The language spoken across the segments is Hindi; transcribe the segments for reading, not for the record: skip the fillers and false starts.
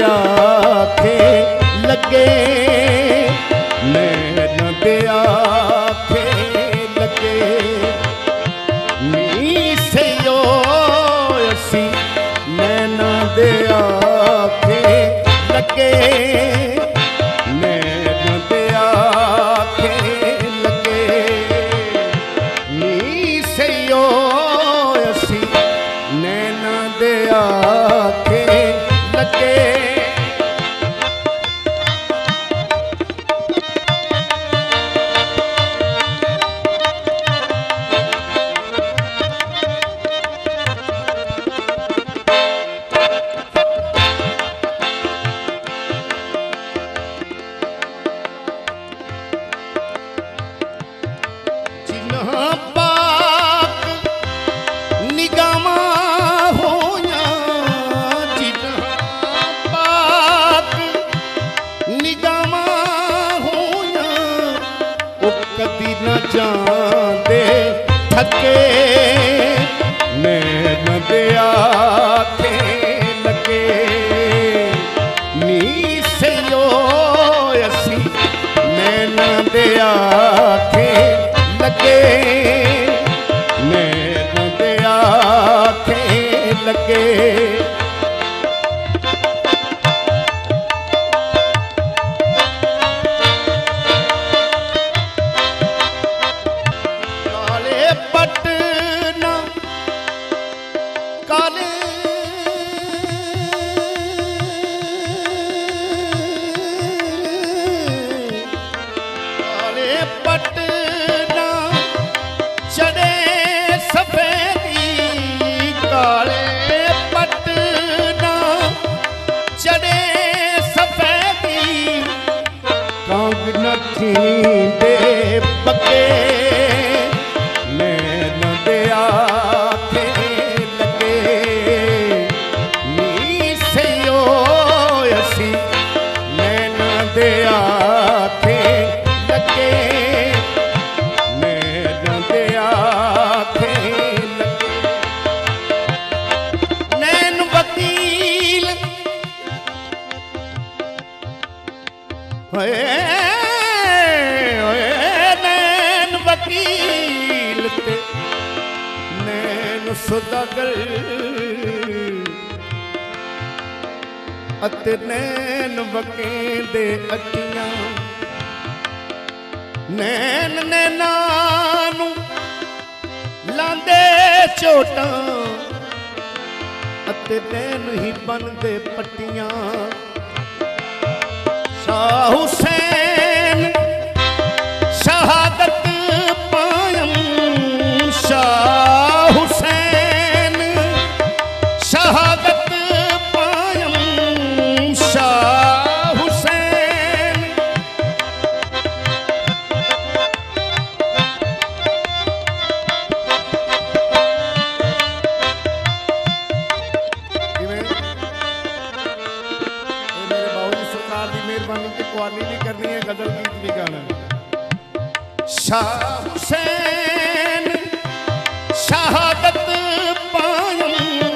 आखे लगे, नैना दे आखे लगे, नी सयो असी नैना दे आखे लगे, नैना दे आखे लगे, नी सयो असी नैना दे आखे लगे। कदी न जांदे थके, नैना दे आखे लगे, नी सयो असी नैना दे आखे लगे, नैना दे आखे लगे। पटना चढ़े सफेदी, काले पटना चढ़े सफेदी, कांग नथी दे पके, नैना दे आखे लगे, नी सयो असी नैना दे आखे लगे, नैना दे आखे लगे। नैन वकील होए नैन वकील ते नैन सौदागर, अते नैन वकेंदे अटियां, नैन नैना नू लांदे झोटां, अते नैन ही बनदे पट्टियां। शाह हुसैन शहादत पायम, शाह हुसैन शहादत पायम, शाह हुसैन कवाली भी करनी है, गजल गीत भी गाना है। शाह हुसैन शहादत पायम,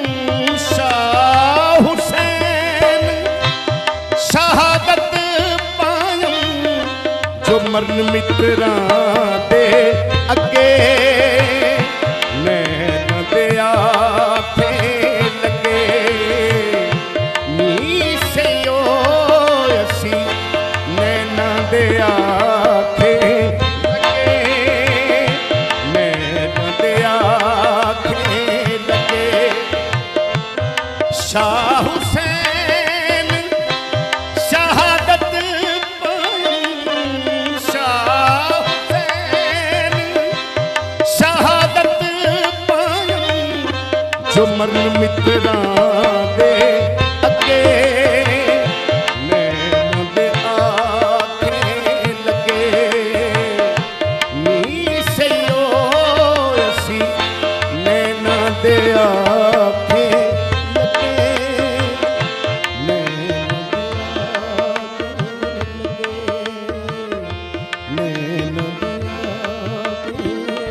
शाह हुसैन शहादत पायम, जो मरन मित्रां दे अगे, नैना दे आखे लगे, नी सयो असी नैना दे आखे लगे, नैना दे आखे लगे। शाह हुसैन शहादत पायम, शाह हुसैन शहादत पायम, जो मरन मित्रां दे अगे, नैना दे आखे लगे, नी सयो असी नैना दे आखे लगे, नैना दे आखे लगे, नैना दे आखे लगे।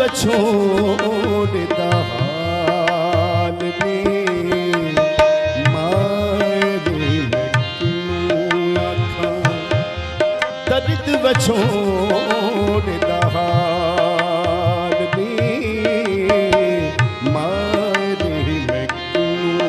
वछोड़दा हाल में मारे क्यों आखां दर्द वछोड़दा हाल में मारे क्यों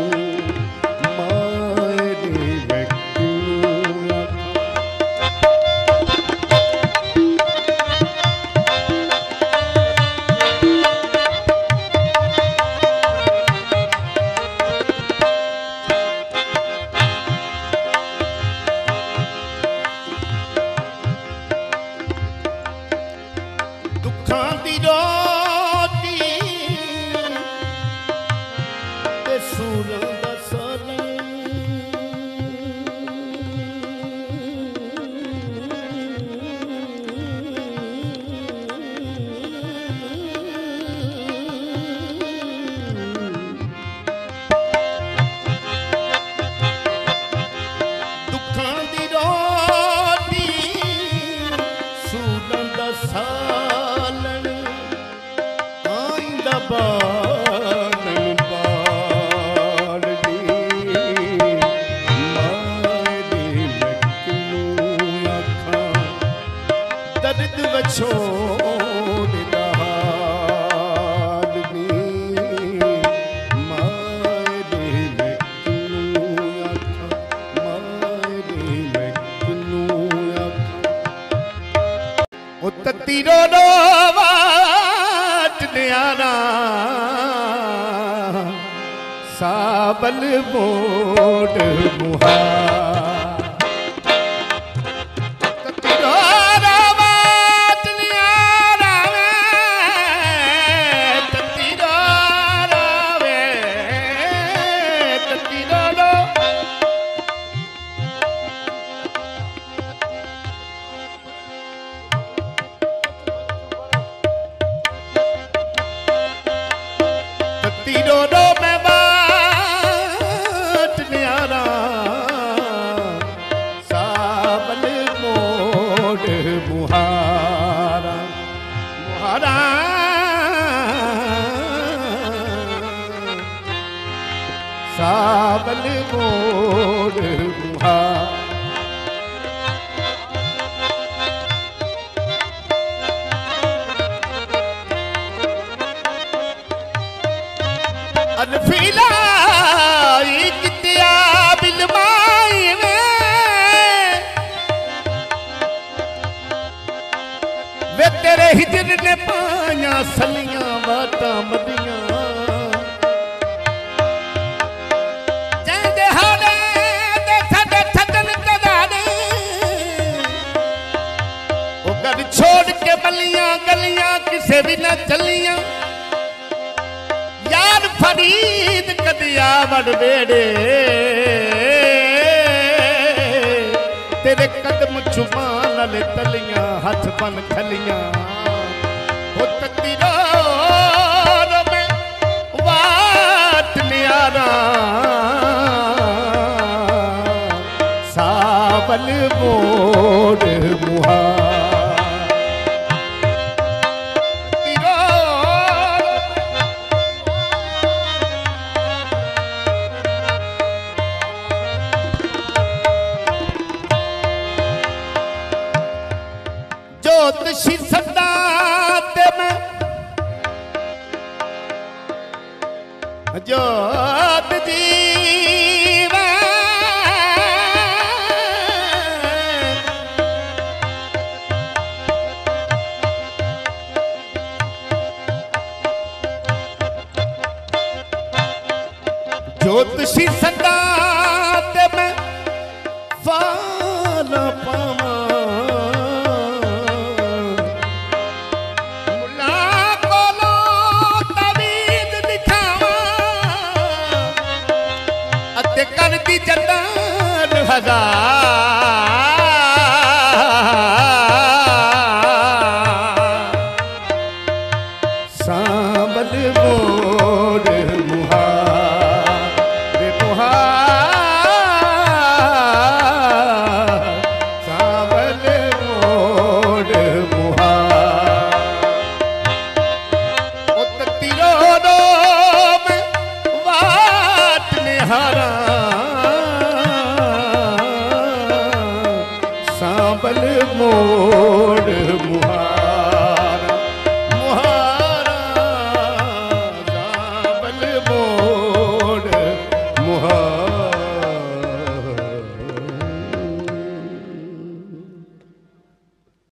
दुखां दी रोटी ते सूरां दा सालन दुखां दी रोटी सूरां दा सालन आइंदा बालन बालदी मारे क्यों आखां दर्द वछोड़दा हाल में मारे क्यों आखां मारे क्यों आखां ओ तत्ती रो रो वाट न्यारा साबल मोड़ मुहा तत्ती रो रो वाट न्यारा तत्ती रो वे तत्ती रो तीरो रो मैं बाट न्यारा साबल मोड़ मुहारा मुहारा साबल मोड़ मुहारा अनफीला कितिया बिलमाई वे तेरे हिजर ने पाया सलियां वाटा मदियां चंदे हाड़े दे साडे ठगन कदाड़े ओ घर छोड़ के बलियां गलियां किसे भी ना चलियां यार फरीद कदिया वड़ बेड़े तेरे कदम चुमान ले तलियां हाथ बन खलियां हो तत्ती रो में वाट न्यारा साबल मोड़ मुहा जोतशी सदा ते मैं जोत जीवा जोतशी सदा ते मैं फाना पावा करती चंदन हजार साबल मोड़ मुहा छोड़